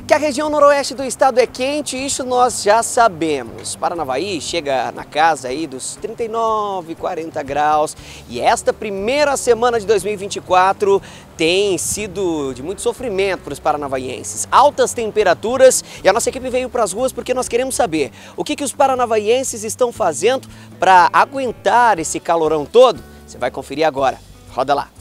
Que a região noroeste do estado é quente, isso nós já sabemos. Paranavaí chega na casa aí dos 39, 40 graus e esta primeira semana de 2024 tem sido de muito sofrimento para os paranavaienses. Altas temperaturas e a nossa equipe veio para as ruas porque nós queremos saber o que os paranavaienses estão fazendo para aguentar esse calorão todo. Você vai conferir agora. Roda lá.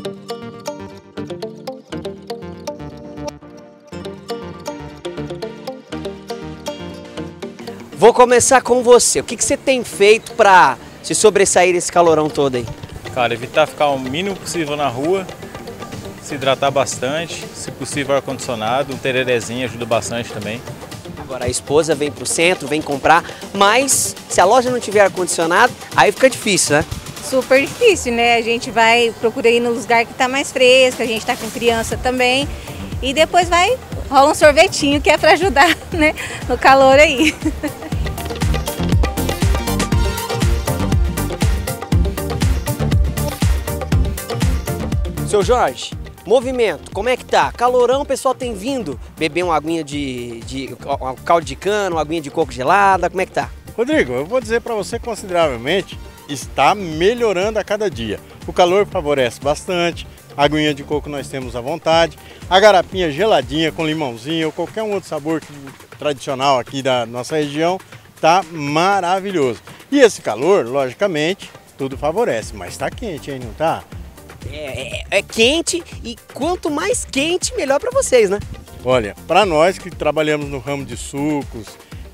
Vou começar com você. O que você tem feito para se sobressair esse calorão todo aí? Cara, evitar ficar o mínimo possível na rua, se hidratar bastante, se possível ar-condicionado, um tererezinho ajuda bastante também. Agora a esposa vem pro centro, vem comprar, mas se a loja não tiver ar-condicionado, aí fica difícil, né? Super difícil, né? A gente procura ir no lugar que tá mais fresco, a gente tá com criança também e depois rola um sorvetinho que é para ajudar, né, no calor aí. Seu Jorge, movimento, como é que tá? Calorão, o pessoal tem vindo beber uma aguinha um caldo de cana, uma aguinha de coco gelada, como é que tá? Rodrigo, eu vou dizer para você consideravelmente, está melhorando a cada dia. O calor favorece bastante, a aguinha de coco nós temos à vontade, a garapinha geladinha com limãozinho ou qualquer um outro sabor tradicional aqui da nossa região, tá maravilhoso. E esse calor, logicamente, tudo favorece, mas tá quente, hein, não tá? É quente e quanto mais quente, melhor para vocês, né? Olha, para nós que trabalhamos no ramo de sucos,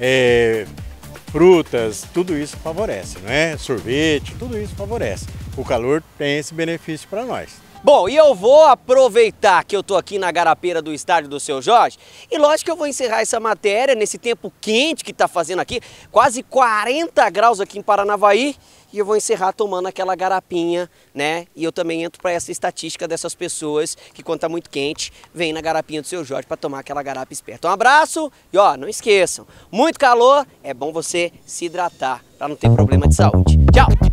frutas, tudo isso favorece, não é? Sorvete, tudo isso favorece. O calor tem esse benefício para nós. Bom, e eu vou aproveitar que eu tô aqui na garapeira do estádio do Seu Jorge e lógico que eu vou encerrar essa matéria nesse tempo quente que tá fazendo aqui, quase 40 graus aqui em Paranavaí, e eu vou encerrar tomando aquela garapinha, né? E eu também entro para essa estatística dessas pessoas que quando tá muito quente, vem na garapinha do Seu Jorge para tomar aquela garapa esperta. Um abraço e ó, não esqueçam, muito calor, é bom você se hidratar para não ter problema de saúde. Tchau!